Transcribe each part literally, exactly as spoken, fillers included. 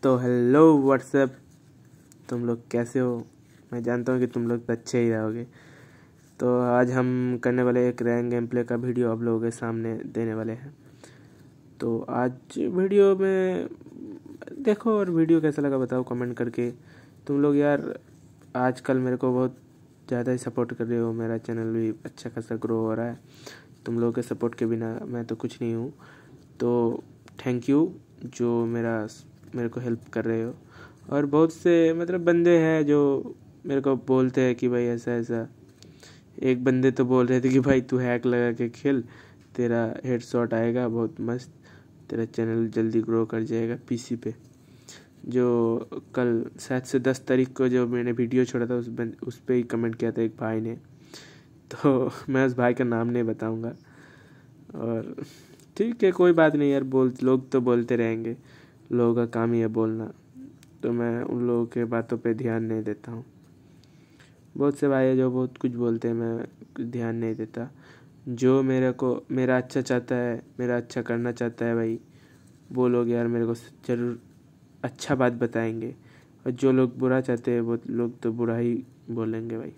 तो hello WhatsApp, तुम लोग कैसे हो। मैं जानता हूँ कि तुम लोग अच्छे ही रहोगे। तो आज हम करने वाले एक रैंक गेम प्ले का वीडियो आप लोगों के सामने देने वाले हैं। तो आज वीडियो में देखो और वीडियो कैसा लगा बताओ कमेंट करके। तुम लोग यार आजकल मेरे को बहुत ज़्यादा ही सपोर्ट कर रहे हो, मेरा चैनल भी अच्छा खासा ग्रो हो रहा है। तुम लोगों के सपोर्ट के बिना मैं तो कुछ नहीं हूँ। तो थैंक यू जो मेरा मेरे को हेल्प कर रहे हो। और बहुत से मतलब बंदे हैं जो मेरे को बोलते हैं कि भाई ऐसा ऐसा। एक बंदे तो बोल रहे थे कि भाई तू हैक लगा के खेल, तेरा हेडशॉट आएगा बहुत मस्त, तेरा चैनल जल्दी ग्रो कर जाएगा पीसी पे। जो कल शायद से दस तारीख को जो मैंने वीडियो छोड़ा था उस बन, उस पर ही कमेंट किया था एक भाई ने। तो मैं उस भाई का नाम नहीं बताऊंगा। और ठीक है कोई बात नहीं यार, बोल लोग तो बोलते रहेंगे, लोगों का काम ही है बोलना। तो मैं उन लोगों के बातों पे ध्यान नहीं देता हूँ। बहुत से भाई है जो बहुत कुछ बोलते हैं, मैं कुछ ध्यान नहीं देता। जो मेरे को मेरा अच्छा चाहता है, मेरा अच्छा करना चाहता है भाई, वो लोग यार मेरे को ज़रूर अच्छा बात बताएंगे। और जो लोग बुरा चाहते हैं वो लोग तो बुरा ही बोलेंगे भाई।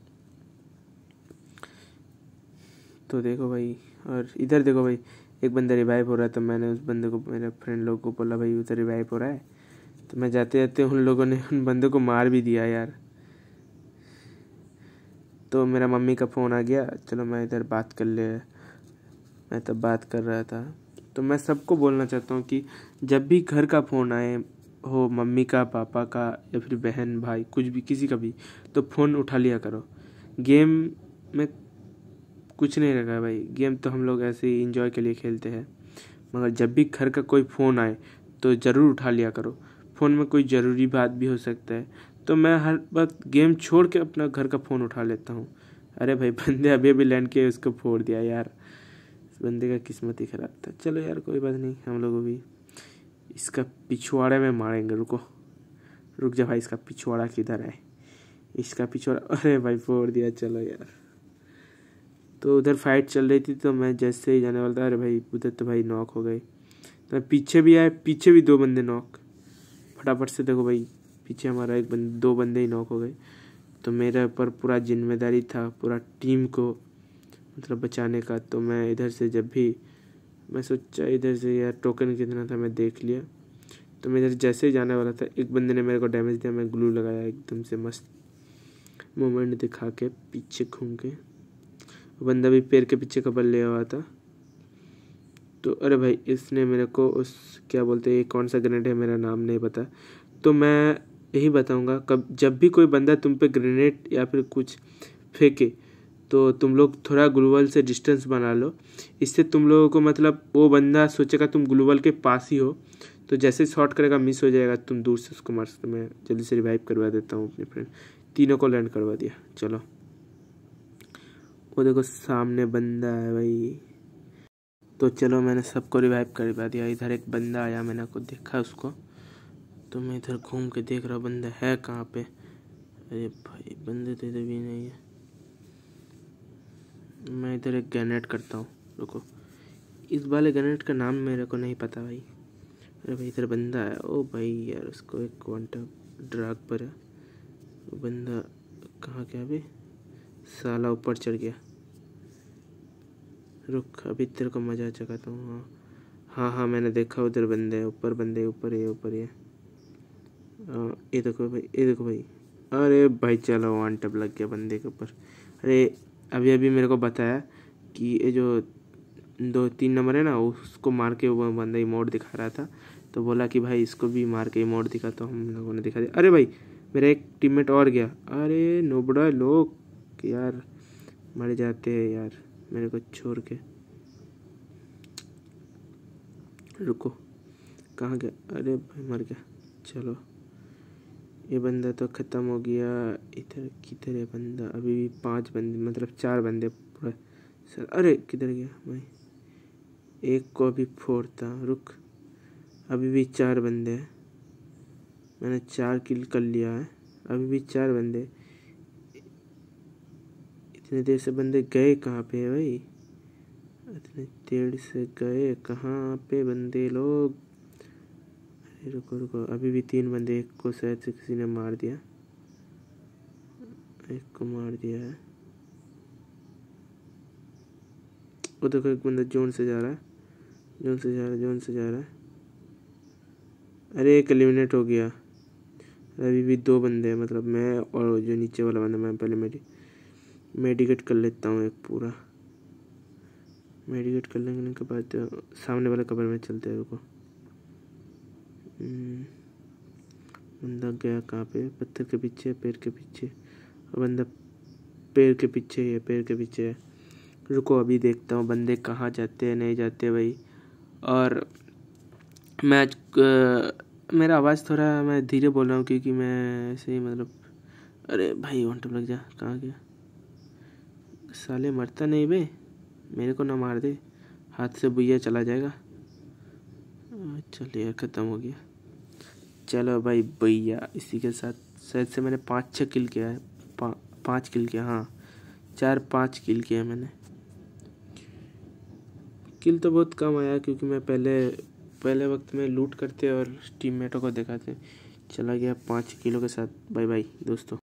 तो देखो भाई, और इधर देखो भाई, एक बंदा रिवाइव हो रहा है। तो मैंने उस बंदे को, मेरे फ्रेंड लोग को बोला भाई उधर रिवाइव हो रहा है। तो मैं जाते जाते उन लोगों ने उन बंदे को मार भी दिया यार। तो मेरा मम्मी का फ़ोन आ गया, चलो मैं इधर बात कर ले। मैं तब बात कर रहा था। तो मैं सबको बोलना चाहता हूँ कि जब भी घर का फ़ोन आए हो, मम्मी का, पापा का या फिर बहन भाई कुछ भी किसी का भी, तो फ़ोन उठा लिया करो। गेम में कुछ नहीं रखा है भाई, गेम तो हम लोग ऐसे ही इंजॉय के लिए खेलते हैं। मगर जब भी घर का कोई फ़ोन आए तो ज़रूर उठा लिया करो। फ़ोन में कोई ज़रूरी बात भी हो सकता है। तो मैं हर वक्त गेम छोड़ के अपना घर का फ़ोन उठा लेता हूँ। अरे भाई बंदे अभी अभी लैंड के उसको फोड़ दिया यार। इस बंदे का किस्मत ही ख़राब था। चलो यार कोई बात नहीं, हम लोग भी इसका पिछवाड़े में मारेंगे। रुको रुक जा भाई, इसका पिछवाड़ा किधर है, इसका पिछवाड़ा। अरे भाई फोड़ दिया, चलो यार। तो उधर फाइट चल रही थी, तो मैं जैसे ही जाने वाला था, अरे भाई उधर तो भाई नॉक हो गए। तो पीछे भी आए, पीछे भी दो बंदे नॉक। फटाफट से देखो भाई, पीछे हमारा एक बंद दो बंदे ही नॉक हो गए। तो मेरे ऊपर पूरा जिम्मेदारी था पूरा टीम को मतलब बचाने का। तो मैं इधर से जब भी मैं सोचा इधर से यार टोकन कितना था मैं देख लिया। तो मैं इधर जैसे ही जाने वाला था, एक बंदे ने मेरे को डैमेज दिया। मैं ग्लू लगाया एकदम से मस्त मोमेंट दिखा के पीछे घूम के। वो बंदा भी पैर के पीछे कबर ले हुआ था। तो अरे भाई इसने मेरे को उस क्या बोलते हैं, कौन सा ग्रेनेड है मेरा नाम नहीं पता। तो मैं यही बताऊंगा, कब जब भी कोई बंदा तुम पे ग्रेनेड या फिर कुछ फेंके तो तुम लोग थोड़ा ग्लूवल से डिस्टेंस बना लो। इससे तुम लोगों को मतलब वो बंदा सोचेगा तुम ग्लूवल के पास ही हो, तो जैसे शॉट करेगा मिस हो जाएगा, तुम दूर से उसको मार सकते। मैं जल्दी से रिवाइव करवा देता हूँ अपने फ्रेंड। तीनों को लैंड करवा दिया। चलो वो देखो सामने बंदा है भाई। तो चलो मैंने सबको रिवाइव करवा दिया। इधर एक बंदा आया, मैंने को देखा उसको, तो मैं इधर घूम के देख रहा हूँ बंदा है कहाँ पे। अरे भाई बंदे तो इधर भी नहीं है। मैं इधर एक ग्रेनेड करता हूँ, रुको। इस वाले ग्रेनेड का नाम मेरे को नहीं पता भाई। अरे भाई इधर बंदा है। ओ भाई यार उसको एक क्वांटम ड्रग पर है। वो बंदा कहाँ गया अभी, साला ऊपर चढ़ गया। रुक अभी तेरे को मजा चखाता हूँ। हाँ हाँ हाँ मैंने देखा उधर बंदे है, ऊपर बंदे ऊपर है ऊपर है। ये देखो भाई, ये देखो भाई। अरे भाई चलो वन टैप लग गया बंदे के ऊपर। अरे अभी अभी मेरे को बताया कि ये जो दो तीन नंबर है ना, उसको मार के वो बंदा इमोट दिखा रहा था। तो बोला कि भाई इसको भी मार के इमोट दिखा, तो हम लोगों ने दिखा दिया। अरे भाई मेरा एक टीममेट और गया। अरे नोबड़ा लोग यार मर जाते हैं यार मेरे को छोड़ के। रुको कहाँ गया, अरे भाई मर गया। चलो ये बंदा तो ख़त्म हो गया। इधर किधर है बंदा, अभी भी पांच बंदे मतलब चार बंदे पूरा सर। अरे किधर गया भाई, एक को अभी फोड़ता। रुक अभी भी चार बंदे हैं, मैंने चार किल कर लिया है। अभी भी चार बंदे। इतने देर से बंदे गए कहाँ पे है भाई, इतने देर से गए कहाँ पे बंदे लोग। रुको रुको, अभी भी तीन बंदे, एक को शायद से किसी ने मार दिया, एक को मार दिया है। वो देखो एक बंदा जोन से जा रहा है, जोन से जा रहा है, जोन से जा रहा है। अरे एक एलिमिनेट हो गया। अभी भी दो बंदे हैं, मतलब मैं और जो नीचे वाला बंदा। मैं पहले मेडी मेडिकेट कर लेता हूँ एक पूरा। मेडिकेट कर लेने के बाद सामने वाले कबर में चलते हैं। रुको, बंदा गया कहाँ पे? पत्थर के पीछे, पेड़ के पीछे। और बंदा पेड़ के पीछे ही है, पेड़ के पीछे है। रुको अभी देखता हूँ बंदे कहाँ जाते हैं, नहीं जाते भाई। और मैं मेरा आवाज़ थोड़ा मैं धीरे बोल रहा हूँ क्योंकि मैं ऐसे ही मतलब। अरे भाई वन टैप लग जा, कहाँ गया? साले मरता नहीं बे, मेरे को ना मार दे, हाथ से बुइया चला जाएगा। चलिए ख़त्म हो गया। चलो भाई भैया, इसी के साथ शायद से मैंने पाँच छः किल किया है। पा, पाँच किल किया, हाँ चार पाँच किल किया मैंने। किल तो बहुत कम आया क्योंकि मैं पहले पहले वक्त में लूट करते और टीममेटों को दिखाते चला गया पाँच किलो के साथ। बाय बाय दोस्तों।